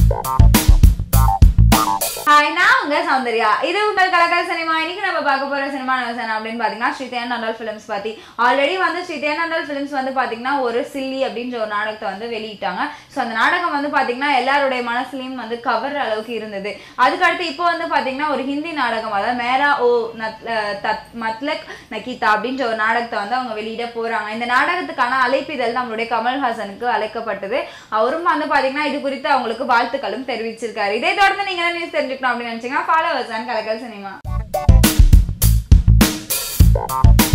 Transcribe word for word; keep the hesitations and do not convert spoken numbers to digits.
Hi, நான் உங்க சௌந்தர்யா. இது உங்கள் கலக்கல் சினிமா. இன்னைக்கு நம்ம பார்க்க போற சினிமா என்ன அப்படின்னு பாத்தீங்கன்னா Thenandal Films பத்தி. ஆல்ரெடி வந்து Thenandal Films வந்து பாத்தீங்கன்னா ஒரு சில்லி அப்படின்ற ஒரு நாடகத்தை வந்து வெளியிட்டாங்க. சோ அந்த நாடகம் வந்து பாத்தீங்கன்னா எல்லாரோட மனசுலயும் வந்து கவர்ற அளவுக்கு இருந்தது. அதுக்கு அடுத்து இப்போ வந்து பாத்தீங்கன்னா ஒரு ஹிந்தி நாடகம் அதாவது மேரா ஓ மத்லக் நகிதா அப்படின்ற ஒரு நாடகத்தை வந்து அவங்க வெளியிட போறாங்க. இந்த நாடகத்துக்கான அழைப்பிதழ் நம்மளுடைய கமல்ஹாசனுக்கு அழைக்கப்பட்டது. அவரும் வந்து பாத்தீங்கன்னா இது குறித்து அவங்களுக்கு வாழ்த்துக்களும் தெரிவிச்சிருக்காரு. இதை தொடர்ந்து நீங்க நியூஸ் தெரிஞ்சுக்கணும் அப்படின்னு நினைச்சீங்கன்னா follow us on Kalakal Cinema.